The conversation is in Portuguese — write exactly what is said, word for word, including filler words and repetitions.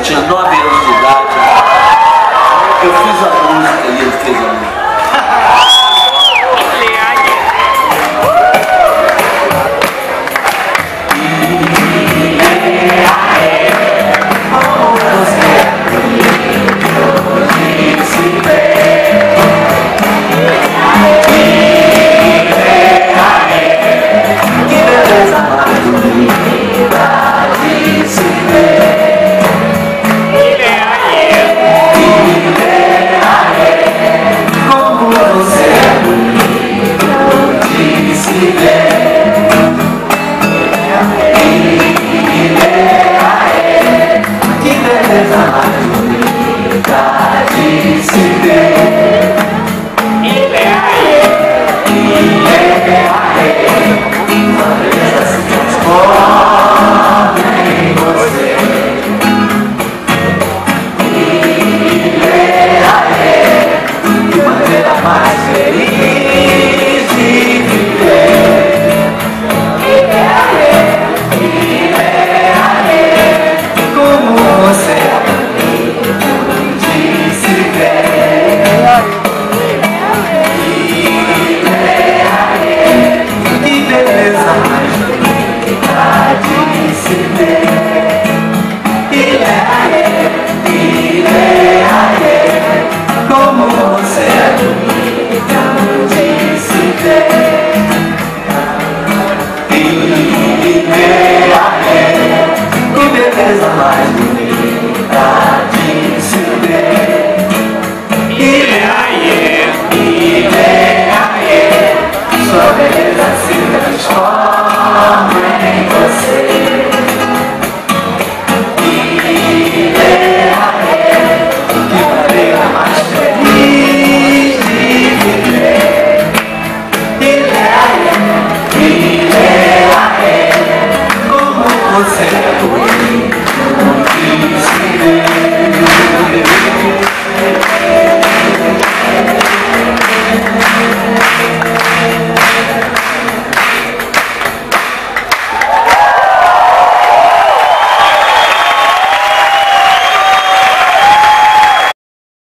Eu tinha nove anos de idade. Eu fiz a música e ele fez a música. Mais bonita de se ver. Ile aie, ile aie, sua beleza se transforma em você. Ile aie, que maneira mais feliz de viver. Ile aie, ile aie, como você.